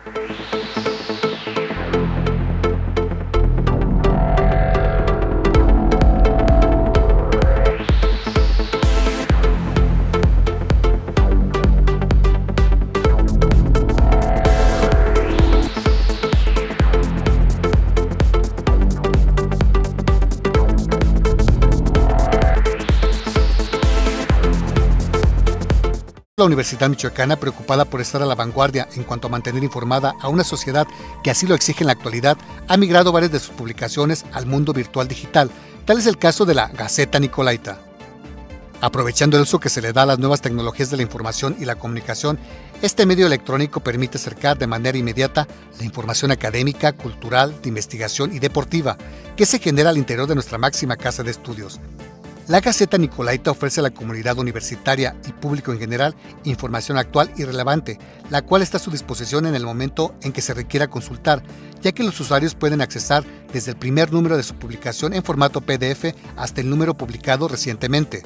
La Universidad Michoacana, preocupada por estar a la vanguardia en cuanto a mantener informada a una sociedad que así lo exige en la actualidad, ha migrado varias de sus publicaciones al mundo virtual digital. Tal es el caso de la Gaceta Nicolaita. Aprovechando el uso que se le da a las nuevas tecnologías de la información y la comunicación, este medio electrónico permite acercar de manera inmediata la información académica, cultural, de investigación y deportiva que se genera al interior de nuestra máxima casa de estudios. La Gaceta Nicolaita ofrece a la comunidad universitaria y público en general información actual y relevante, la cual está a su disposición en el momento en que se requiera consultar, ya que los usuarios pueden accesar desde el primer número de su publicación en formato PDF hasta el número publicado recientemente.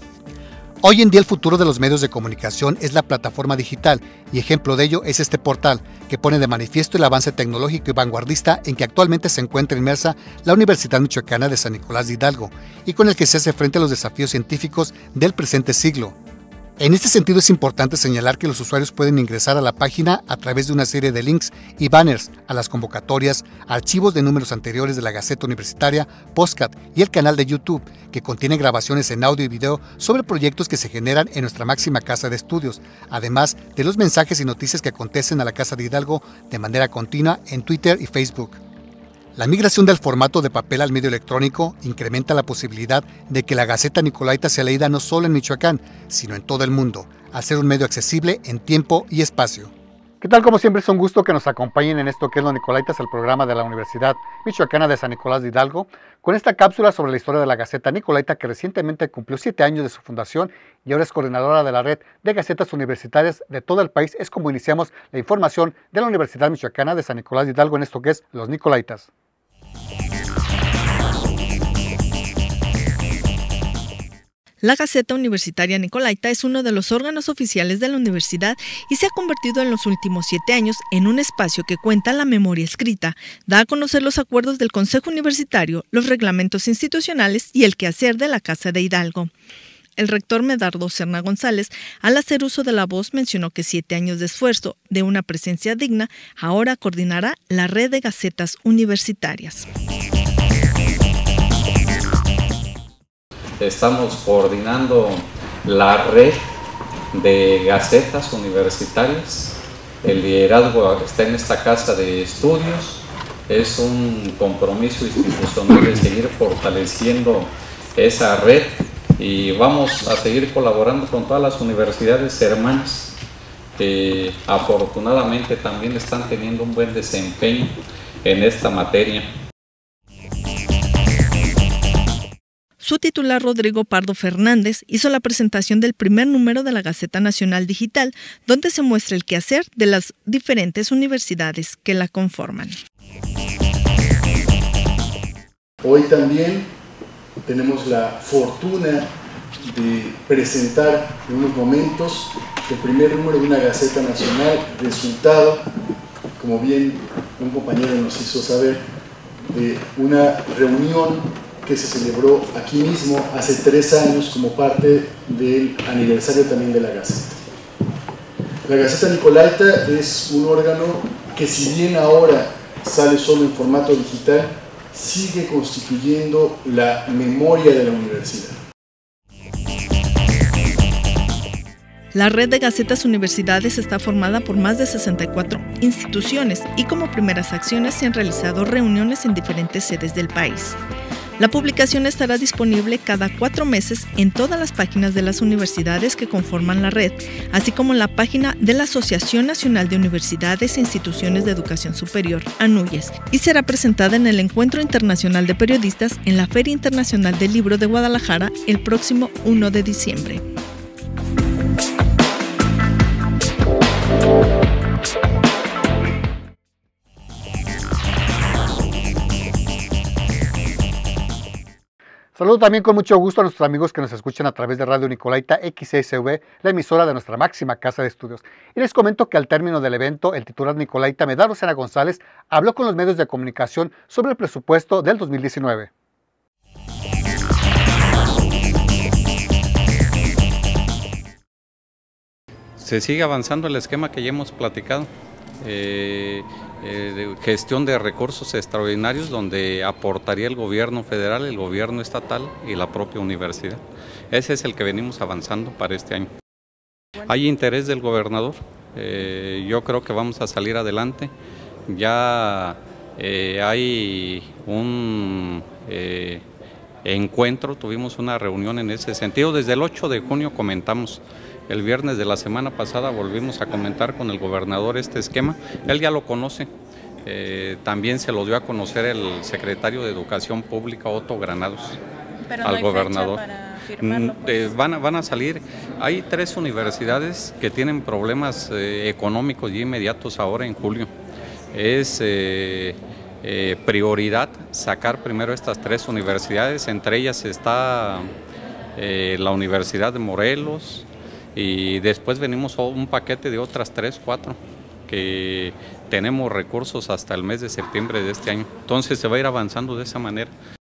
Hoy en día el futuro de los medios de comunicación es la plataforma digital, y ejemplo de ello es este portal, que pone de manifiesto el avance tecnológico y vanguardista en que actualmente se encuentra inmersa la Universidad Michoacana de San Nicolás de Hidalgo, y con el que se hace frente a los desafíos científicos del presente siglo. En este sentido es importante señalar que los usuarios pueden ingresar a la página a través de una serie de links y banners a las convocatorias, archivos de números anteriores de la Gaceta Universitaria, podcast y el canal de YouTube, que contiene grabaciones en audio y video sobre proyectos que se generan en nuestra máxima casa de estudios, además de los mensajes y noticias que acontecen a la Casa de Hidalgo de manera continua en Twitter y Facebook. La migración del formato de papel al medio electrónico incrementa la posibilidad de que la Gaceta Nicolaita sea leída no solo en Michoacán, sino en todo el mundo, al ser un medio accesible en tiempo y espacio. ¿Qué tal? Como siempre es un gusto que nos acompañen en esto que es Los Nicolaitas, el programa de la Universidad Michoacana de San Nicolás de Hidalgo, con esta cápsula sobre la historia de la Gaceta Nicolaita, que recientemente cumplió 7 años de su fundación y ahora es coordinadora de la red de gacetas universitarias de todo el país. Es como iniciamos la información de la Universidad Michoacana de San Nicolás de Hidalgo en esto que es Los Nicolaitas. La Gaceta Universitaria Nicolaita es uno de los órganos oficiales de la universidad y se ha convertido en los últimos 7 años en un espacio que cuenta la memoria escrita, da a conocer los acuerdos del Consejo Universitario, los reglamentos institucionales y el quehacer de la Casa de Hidalgo. El rector Medardo Serna González, al hacer uso de la voz, mencionó que 7 años de esfuerzo, de una presencia digna, ahora coordinará la red de gacetas universitarias. Estamos coordinando la red de gacetas universitarias. El liderazgo está en esta casa de estudios. Es un compromiso institucional de seguir fortaleciendo esa red y vamos a seguir colaborando con todas las universidades hermanas que afortunadamente también están teniendo un buen desempeño en esta materia. Su titular, Rodrigo Pardo Fernández, hizo la presentación del primer número de la Gaceta Nacional Digital, donde se muestra el quehacer de las diferentes universidades que la conforman. Hoy también tenemos la fortuna de presentar en unos momentos el primer número de una Gaceta Nacional, resultado, como bien un compañero nos hizo saber, de una reunión que se celebró aquí mismo hace 3 años como parte del aniversario también de la Gaceta. La Gaceta Nicolaita es un órgano que, si bien ahora sale solo en formato digital, sigue constituyendo la memoria de la universidad. La red de gacetas universidades está formada por más de 64 instituciones y como primeras acciones se han realizado reuniones en diferentes sedes del país. La publicación estará disponible cada 4 meses en todas las páginas de las universidades que conforman la red, así como en la página de la Asociación Nacional de Universidades e Instituciones de Educación Superior, ANUYES, y será presentada en el Encuentro Internacional de Periodistas en la Feria Internacional del Libro de Guadalajara el próximo 1 de diciembre. Saludo también con mucho gusto a nuestros amigos que nos escuchan a través de Radio Nicolaita XSV, la emisora de nuestra máxima casa de estudios. Y les comento que al término del evento, el titular Nicolaita Medardo Sena González habló con los medios de comunicación sobre el presupuesto del 2019. Se sigue avanzando el esquema que ya hemos platicado. De gestión de recursos extraordinarios donde aportaría el gobierno federal, el gobierno estatal y la propia universidad. Ese es el que venimos avanzando para este año. Hay interés del gobernador, yo creo que vamos a salir adelante. Ya hay un encuentro, tuvimos una reunión en ese sentido. Desde el 8 de junio comentamos. El viernes de la semana pasada volvimos a comentar con el gobernador este esquema. Él ya lo conoce. También se lo dio a conocer el secretario de Educación Pública, Otto Granados, pero al no hay gobernador. Fecha para firmarlo, pues. Van a salir. Hay 3 universidades que tienen problemas económicos y inmediatos ahora en julio. Es prioridad sacar primero estas 3 universidades. Entre ellas está la Universidad de Morelos, y después venimos un paquete de otras 3, 4 que tenemos recursos hasta el mes de septiembre de este año. Entonces se va a ir avanzando de esa manera.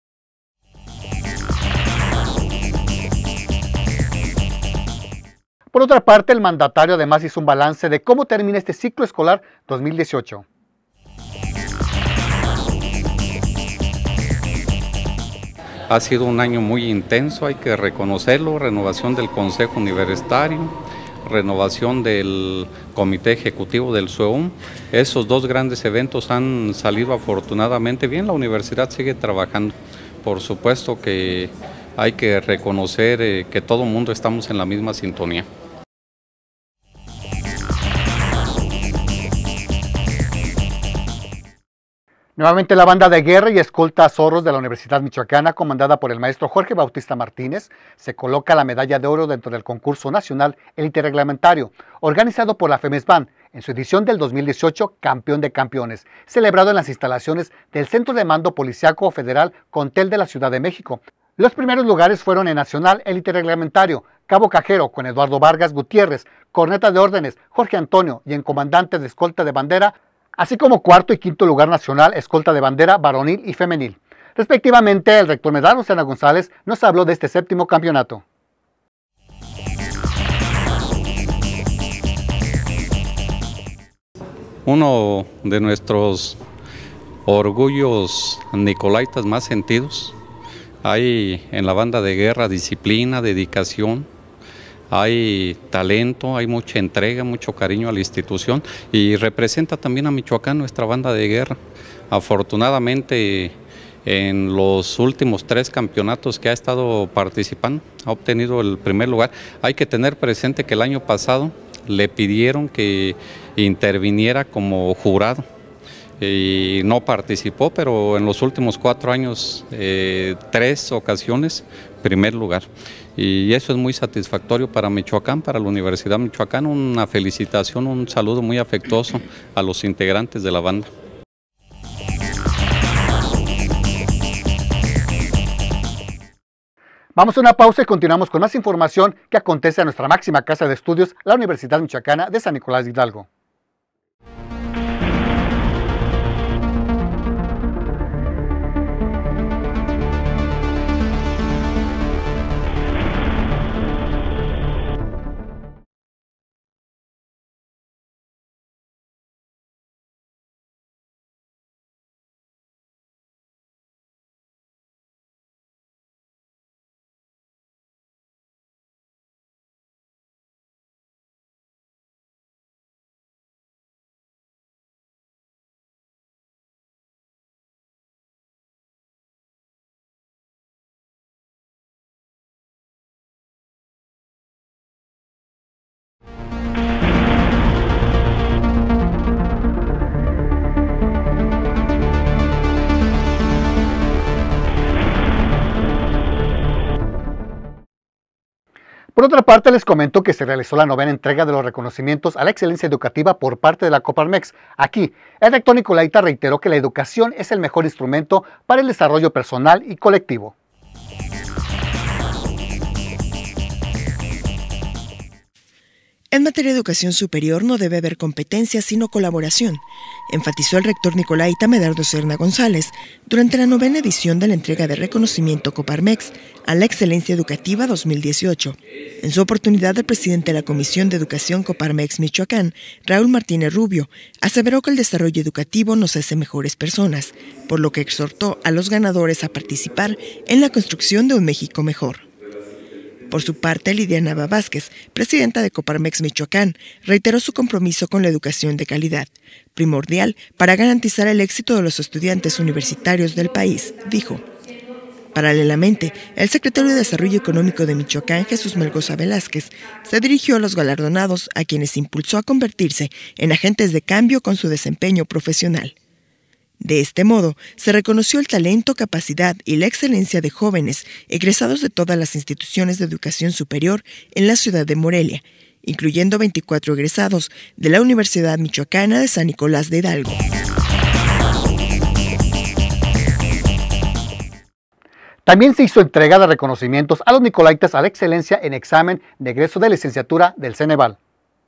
Por otra parte, el mandatario además hizo un balance de cómo termina este ciclo escolar 2018. Ha sido un año muy intenso, hay que reconocerlo, renovación del Consejo Universitario, renovación del Comité Ejecutivo del SUEUM. Esos 2 grandes eventos han salido afortunadamente bien, la universidad sigue trabajando. Por supuesto que hay que reconocer que todo el mundo estamos en la misma sintonía. Nuevamente la banda de guerra y escolta Zorros de la Universidad Michoacana, comandada por el maestro Jorge Bautista Martínez, se coloca la medalla de oro dentro del concurso nacional Élite Reglamentario, organizado por la FEMESBAN, en su edición del 2018 Campeón de Campeones, celebrado en las instalaciones del Centro de Mando Policiaco Federal Contel de la Ciudad de México. Los primeros lugares fueron en Nacional Élite Reglamentario, Cabo Cajero con Eduardo Vargas Gutiérrez, Corneta de Órdenes Jorge Antonio y en Comandante de Escolta de Bandera, así como 4º y 5º lugar nacional, escolta de bandera varonil y femenil. Respectivamente, el rector Medardo Sena González nos habló de este 7º campeonato. Uno de nuestros orgullos nicolaitas más sentidos. Hay en la banda de guerra disciplina, dedicación. Hay talento, hay mucha entrega, mucho cariño a la institución y representa también a Michoacán nuestra banda de guerra. Afortunadamente en los últimos 3 campeonatos que ha estado participando ha obtenido el primer lugar. Hay que tener presente que el año pasado le pidieron que interviniera como jurado y no participó, pero en los últimos 4 años 3 ocasiones primer lugar. Y eso es muy satisfactorio para Michoacán, para la Universidad Michoacán. Una felicitación, un saludo muy afectuoso a los integrantes de la banda. Vamos a una pausa y continuamos con más información que acontece a nuestra máxima casa de estudios, la Universidad Michoacana de San Nicolás de Hidalgo. Por otra parte, les comento que se realizó la 9ª entrega de los reconocimientos a la excelencia educativa por parte de la Coparmex. Aquí, el rector Nicolaita reiteró que la educación es el mejor instrumento para el desarrollo personal y colectivo. En materia de educación superior no debe haber competencia sino colaboración, enfatizó el rector nicolaita Medardo Serna González durante la 9ª edición de la entrega de reconocimiento Coparmex a la Excelencia Educativa 2018. En su oportunidad, el presidente de la Comisión de Educación Coparmex Michoacán, Raúl Martínez Rubio, aseveró que el desarrollo educativo nos hace mejores personas, por lo que exhortó a los ganadores a participar en la construcción de un México mejor. Por su parte, Lidia Nava Vázquez, presidenta de Coparmex Michoacán, reiteró su compromiso con la educación de calidad, primordial para garantizar el éxito de los estudiantes universitarios del país, dijo. Paralelamente, el secretario de Desarrollo Económico de Michoacán, Jesús Melgoza Velázquez, se dirigió a los galardonados, a quienes impulsó a convertirse en agentes de cambio con su desempeño profesional. De este modo, se reconoció el talento, capacidad y la excelencia de jóvenes egresados de todas las instituciones de educación superior en la ciudad de Morelia, incluyendo 24 egresados de la Universidad Michoacana de San Nicolás de Hidalgo. También se hizo entrega de reconocimientos a los nicolaitas a la excelencia en examen de egreso de licenciatura del Ceneval.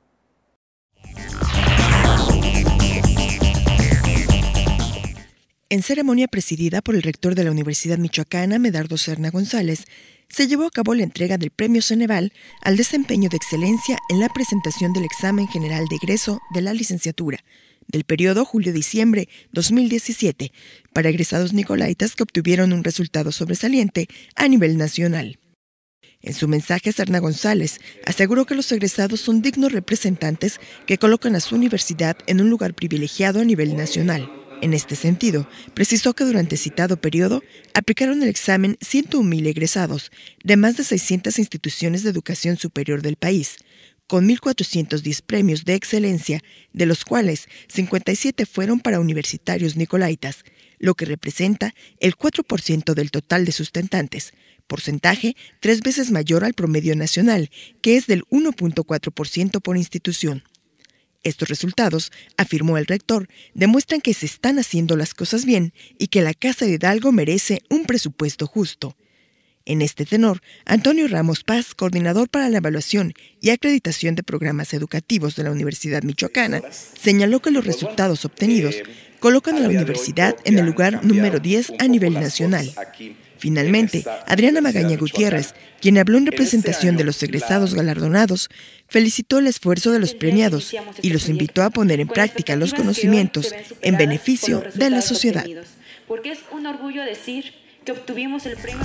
En ceremonia presidida por el rector de la Universidad Michoacana, Medardo Serna González, se llevó a cabo la entrega del Premio Ceneval al desempeño de excelencia en la presentación del examen general de egreso de la licenciatura del periodo julio-diciembre 2017 para egresados nicolaitas que obtuvieron un resultado sobresaliente a nivel nacional. En su mensaje, Serna González aseguró que los egresados son dignos representantes que colocan a su universidad en un lugar privilegiado a nivel nacional. En este sentido, precisó que durante citado periodo aplicaron el examen 101,000 egresados de más de 600 instituciones de educación superior del país, con 1,410 premios de excelencia, de los cuales 57 fueron para universitarios nicolaitas, lo que representa el 4% del total de sustentantes, porcentaje 3 veces mayor al promedio nacional, que es del 1,4% por institución. Estos resultados, afirmó el rector, demuestran que se están haciendo las cosas bien y que la Casa de Hidalgo merece un presupuesto justo. En este tenor, Antonio Ramos Paz, coordinador para la evaluación y acreditación de programas educativos de la Universidad Michoacana, señaló que los resultados obtenidos colocan a la universidad en el lugar número 10 a nivel nacional. Finalmente, Adriana Magaña Gutiérrez, quien habló en representación de los egresados galardonados, felicitó el esfuerzo de los premiados y los invitó a poner en práctica los conocimientos en beneficio de la sociedad. Porque es un orgullo decir que obtuvimos el premio.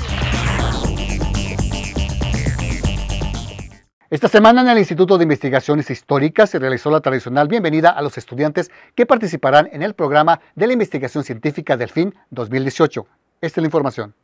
Esta semana en el Instituto de Investigaciones Históricas se realizó la tradicional bienvenida a los estudiantes que participarán en el programa de la investigación científica Delfín 2018. Esta es la información.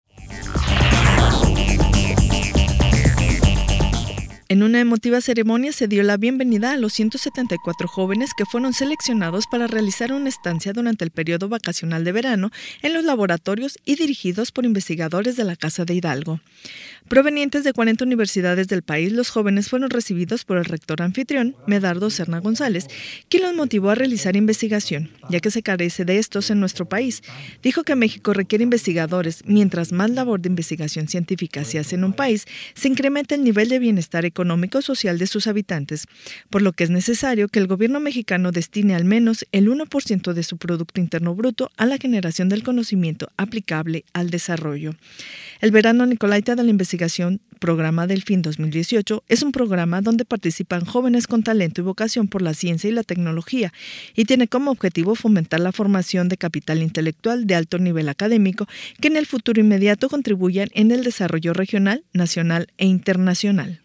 En una emotiva ceremonia se dio la bienvenida a los 174 jóvenes que fueron seleccionados para realizar una estancia durante el periodo vacacional de verano en los laboratorios y dirigidos por investigadores de la Casa de Hidalgo. Provenientes de 40 universidades del país, los jóvenes fueron recibidos por el rector anfitrión, Medardo Serna González, quien los motivó a realizar investigación, ya que se carece de estos en nuestro país. Dijo que México requiere investigadores. Mientras más labor de investigación científica se hace en un país, se incrementa el nivel de bienestar económico y social de sus habitantes, por lo que es necesario que el gobierno mexicano destine al menos el 1% de su Producto Interno Bruto a la generación del conocimiento aplicable al desarrollo. El Verano Nicolaita de la Investigación, Programa Delfín 2018, es un programa donde participan jóvenes con talento y vocación por la ciencia y la tecnología y tiene como objetivo fomentar la formación de capital intelectual de alto nivel académico que en el futuro inmediato contribuyan en el desarrollo regional, nacional e internacional.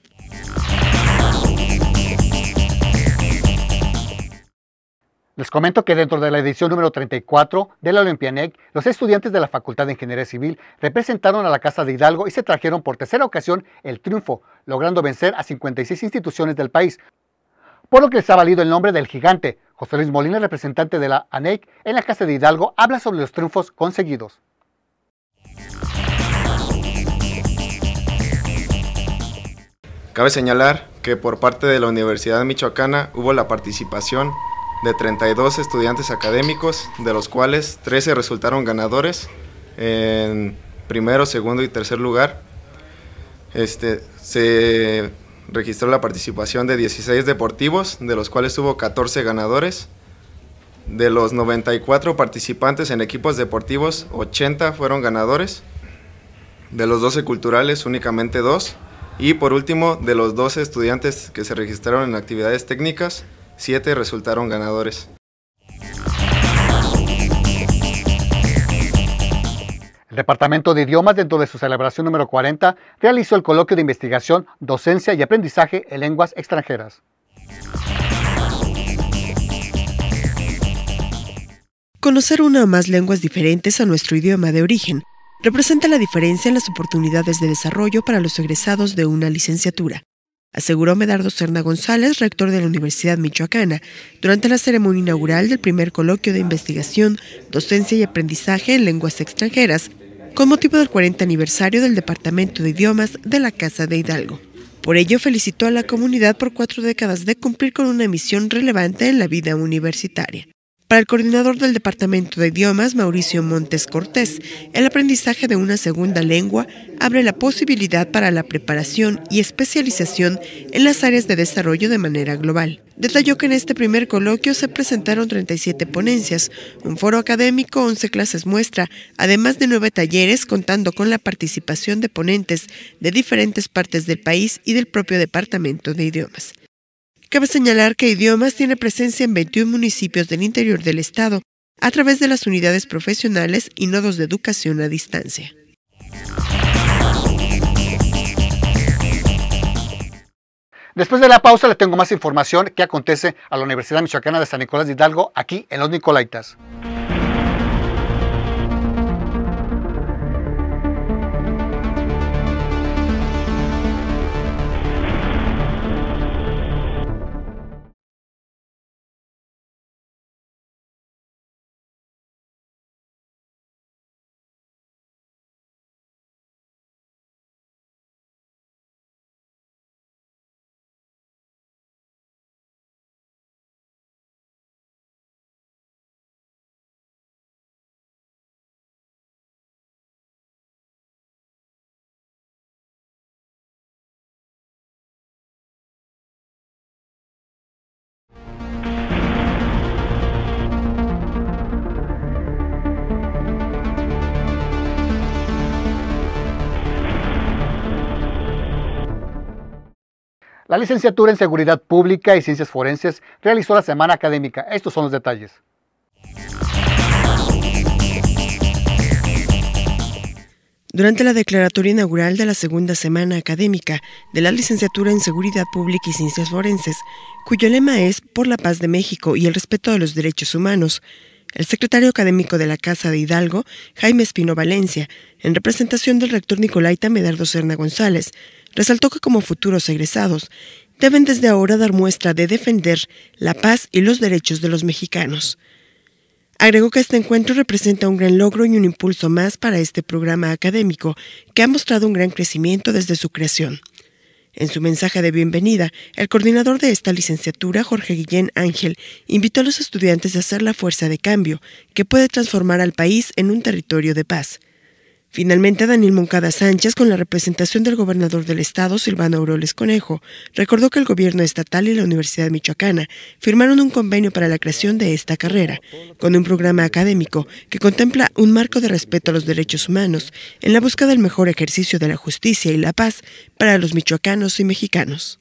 Les comento que dentro de la edición número 34 de la Olimpianec, los estudiantes de la Facultad de Ingeniería Civil representaron a la Casa de Hidalgo y se trajeron por tercera ocasión el triunfo, logrando vencer a 56 instituciones del país, por lo que les ha valido el nombre del gigante. José Luis Molina, representante de la ANEC en la Casa de Hidalgo, habla sobre los triunfos conseguidos. Cabe señalar que por parte de la Universidad Michoacana hubo la participación de 32 estudiantes académicos, de los cuales 13 resultaron ganadores en primero, segundo y tercer lugar. Se registró la participación de 16 deportivos, de los cuales hubo 14 ganadores. De los 94 participantes en equipos deportivos, 80 fueron ganadores. De los 12 culturales, únicamente 2. Y por último, de los 12 estudiantes que se registraron en actividades técnicas, 7 resultaron ganadores. El Departamento de Idiomas, dentro de su celebración número 40, realizó el coloquio de investigación, docencia y aprendizaje en lenguas extranjeras. Conocer una o más lenguas diferentes a nuestro idioma de origen representa la diferencia en las oportunidades de desarrollo para los egresados de una licenciatura, aseguró Medardo Serna González, rector de la Universidad Michoacana, durante la ceremonia inaugural del primer coloquio de investigación, docencia y aprendizaje en lenguas extranjeras, con motivo del 40 aniversario del Departamento de Idiomas de la Casa de Hidalgo. Por ello, felicitó a la comunidad por 4 décadas de cumplir con una misión relevante en la vida universitaria. Para el coordinador del Departamento de Idiomas, Mauricio Montes Cortés, el aprendizaje de una segunda lengua abre la posibilidad para la preparación y especialización en las áreas de desarrollo de manera global. Detalló que en este primer coloquio se presentaron 37 ponencias, un foro académico, 11 clases muestra, además de 9 talleres, contando con la participación de ponentes de diferentes partes del país y del propio Departamento de Idiomas. Cabe señalar que Idiomas tiene presencia en 21 municipios del interior del estado, a través de las unidades profesionales y nodos de educación a distancia. Después de la pausa le tengo más información que acontece a la Universidad Michoacana de San Nicolás de Hidalgo, aquí en Los Nicolaitas. La licenciatura en Seguridad Pública y Ciencias Forenses realizó la semana académica. Estos son los detalles. Durante la declaratoria inaugural de la segunda semana académica de la licenciatura en Seguridad Pública y Ciencias Forenses, cuyo lema es Por la Paz de México y el respeto de los derechos humanos, el secretario académico de la Casa de Hidalgo, Jaime Espino Valencia, en representación del rector nicolaita Medardo Serna González, resaltó que como futuros egresados deben desde ahora dar muestra de defender la paz y los derechos de los mexicanos. Agregó que este encuentro representa un gran logro y un impulso más para este programa académico que ha mostrado un gran crecimiento desde su creación. En su mensaje de bienvenida, el coordinador de esta licenciatura, Jorge Guillén Ángel, invitó a los estudiantes a ser la fuerza de cambio que puede transformar al país en un territorio de paz. Finalmente, Daniel Moncada Sánchez, con la representación del gobernador del estado, Silvano Aureoles Conejo, recordó que el gobierno estatal y la Universidad Michoacana firmaron un convenio para la creación de esta carrera, con un programa académico que contempla un marco de respeto a los derechos humanos en la búsqueda del mejor ejercicio de la justicia y la paz para los michoacanos y mexicanos.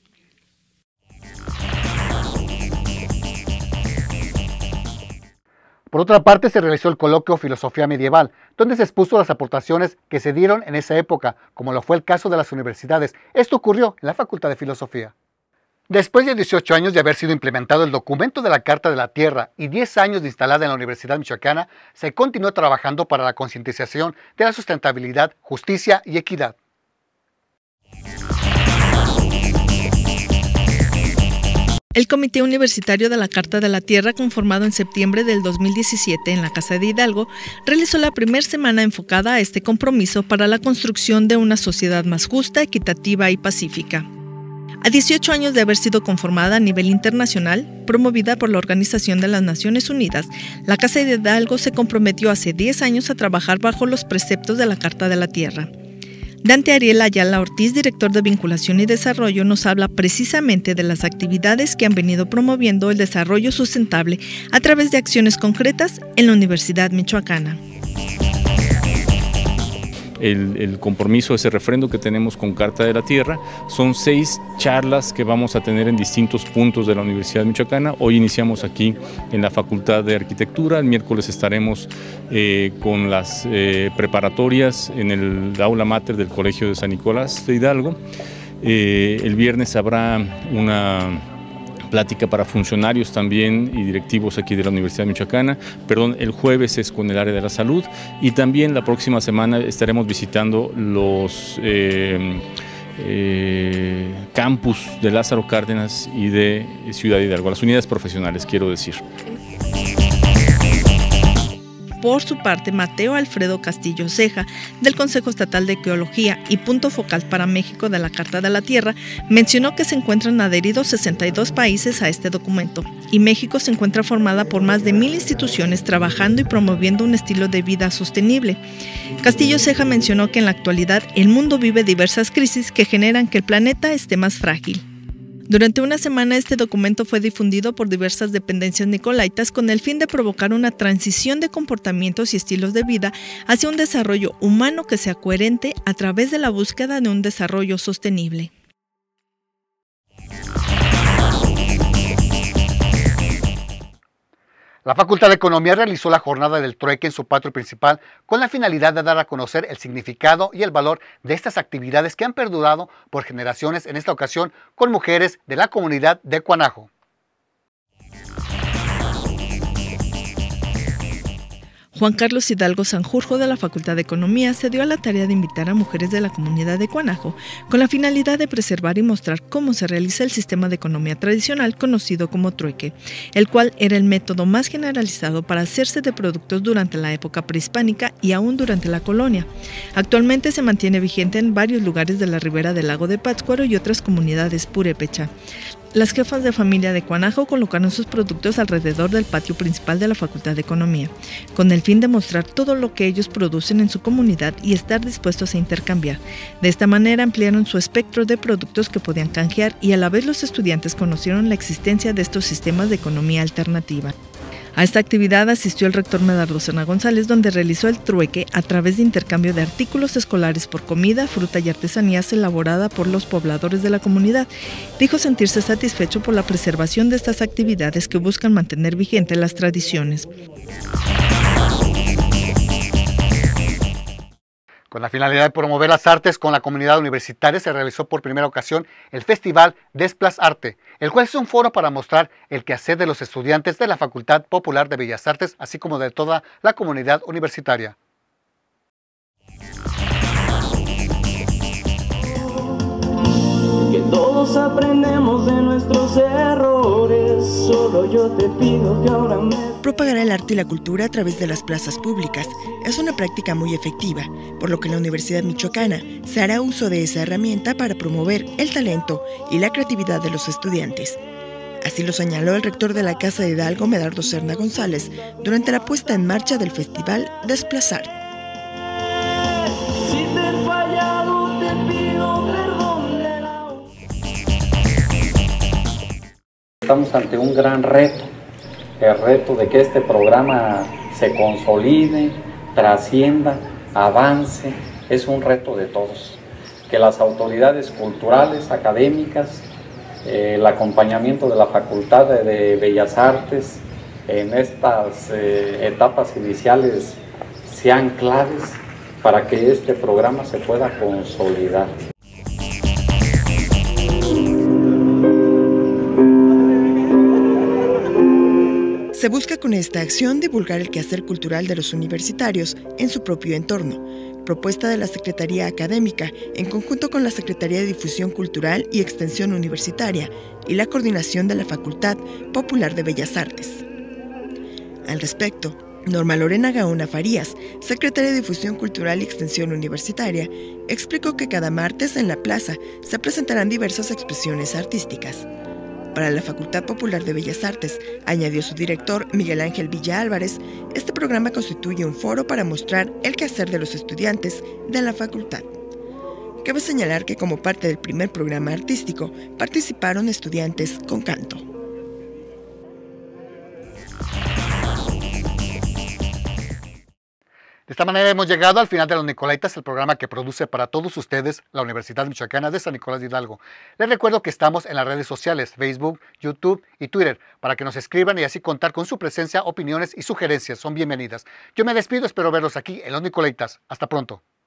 Por otra parte, se realizó el coloquio Filosofía Medieval, donde se expuso las aportaciones que se dieron en esa época, como lo fue el caso de las universidades. Esto ocurrió en la Facultad de Filosofía. Después de 18 años de haber sido implementado el documento de la Carta de la Tierra y 10 años de instalada en la Universidad Michoacana, se continuó trabajando para la concientización de la sustentabilidad, justicia y equidad. El Comité Universitario de la Carta de la Tierra, conformado en septiembre del 2017 en la Casa de Hidalgo, realizó la primera semana enfocada a este compromiso para la construcción de una sociedad más justa, equitativa y pacífica. A 18 años de haber sido conformada a nivel internacional, promovida por la Organización de las Naciones Unidas, la Casa de Hidalgo se comprometió hace 10 años a trabajar bajo los preceptos de la Carta de la Tierra. Dante Ariel Ayala Ortiz, director de Vinculación y Desarrollo, nos habla precisamente de las actividades que han venido promoviendo el desarrollo sustentable a través de acciones concretas en la Universidad Michoacana. El compromiso, ese refrendo que tenemos con Carta de la Tierra, son 6 charlas que vamos a tener en distintos puntos de la Universidad Michoacana. Hoy iniciamos aquí en la Facultad de Arquitectura, el miércoles estaremos con las preparatorias en el aula mater del Colegio de San Nicolás de Hidalgo. El viernes habrá una plática para funcionarios también y directivos aquí de la Universidad Michoacana. El jueves es con el área de la salud y también la próxima semana estaremos visitando los campus de Lázaro Cárdenas y de Ciudad Hidalgo, las unidades profesionales, quiero decir. Por su parte, Mateo Alfredo Castillo Ceja, del Consejo Estatal de Geología y punto focal para México de la Carta de la Tierra, mencionó que se encuentran adheridos 62 países a este documento y México se encuentra formada por más de 1000 instituciones trabajando y promoviendo un estilo de vida sostenible. Castillo Ceja mencionó que en la actualidad el mundo vive diversas crisis que generan que el planeta esté más frágil. Durante una semana este documento fue difundido por diversas dependencias nicolaitas con el fin de provocar una transición de comportamientos y estilos de vida hacia un desarrollo humano que sea coherente a través de la búsqueda de un desarrollo sostenible. La Facultad de Economía realizó la jornada del trueque en su patio principal con la finalidad de dar a conocer el significado y el valor de estas actividades que han perdurado por generaciones, en esta ocasión con mujeres de la comunidad de Cuanajo. Juan Carlos Hidalgo Sanjurjo de la Facultad de Economía se dio a la tarea de invitar a mujeres de la comunidad de Cuanajo con la finalidad de preservar y mostrar cómo se realiza el sistema de economía tradicional conocido como trueque, el cual era el método más generalizado para hacerse de productos durante la época prehispánica y aún durante la colonia. Actualmente se mantiene vigente en varios lugares de la ribera del lago de Pátzcuaro y otras comunidades purépecha. Las jefas de familia de Cuanajo colocaron sus productos alrededor del patio principal de la Facultad de Economía, con el fin de mostrar todo lo que ellos producen en su comunidad y estar dispuestos a intercambiar. De esta manera ampliaron su espectro de productos que podían canjear y a la vez los estudiantes conocieron la existencia de estos sistemas de economía alternativa. A esta actividad asistió el rector Medardo Serna González, donde realizó el trueque a través de intercambio de artículos escolares por comida, fruta y artesanías elaborada por los pobladores de la comunidad. Dijo sentirse satisfecho por la preservación de estas actividades que buscan mantener vigentes las tradiciones. Con la finalidad de promover las artes con la comunidad universitaria se realizó por primera ocasión el Festival Desplazarte, el cual es un foro para mostrar el quehacer de los estudiantes de la Facultad Popular de Bellas Artes, así como de toda la comunidad universitaria. Que todos aprendemos de nuestros errores, solo yo te pido que ahora me... Propagar el arte y la cultura a través de las plazas públicas es una práctica muy efectiva, por lo que en la Universidad Michoacana se hará uso de esa herramienta para promover el talento y la creatividad de los estudiantes. Así lo señaló el rector de la Casa de Hidalgo, Medardo Serna González, durante la puesta en marcha del Festival Desplazar. Si te he fallado, te pido perdón de la... Estamos ante un gran reto, el reto de que este programa se consolide, trascienda, avance. Es un reto de todos, que las autoridades culturales, académicas, el acompañamiento de la Facultad de Bellas Artes en estas etapas iniciales sean claves para que este programa se pueda consolidar. Se busca con esta acción divulgar el quehacer cultural de los universitarios en su propio entorno, propuesta de la Secretaría Académica en conjunto con la Secretaría de Difusión Cultural y Extensión Universitaria y la coordinación de la Facultad Popular de Bellas Artes. Al respecto, Norma Lorena Gaona Farías, secretaria de Difusión Cultural y Extensión Universitaria, explicó que cada martes en la plaza se presentarán diversas expresiones artísticas. Para la Facultad Popular de Bellas Artes, añadió su director Miguel Ángel Villa Álvarez, este programa constituye un foro para mostrar el quehacer de los estudiantes de la facultad. Cabe señalar que como parte del primer programa artístico participaron estudiantes con canto. De esta manera hemos llegado al final de Los Nicolaitas, el programa que produce para todos ustedes la Universidad Michoacana de San Nicolás de Hidalgo. Les recuerdo que estamos en las redes sociales, Facebook, YouTube y Twitter, para que nos escriban y así contar con su presencia, opiniones y sugerencias. Son bienvenidas. Yo me despido, espero verlos aquí en Los Nicolaitas. Hasta pronto.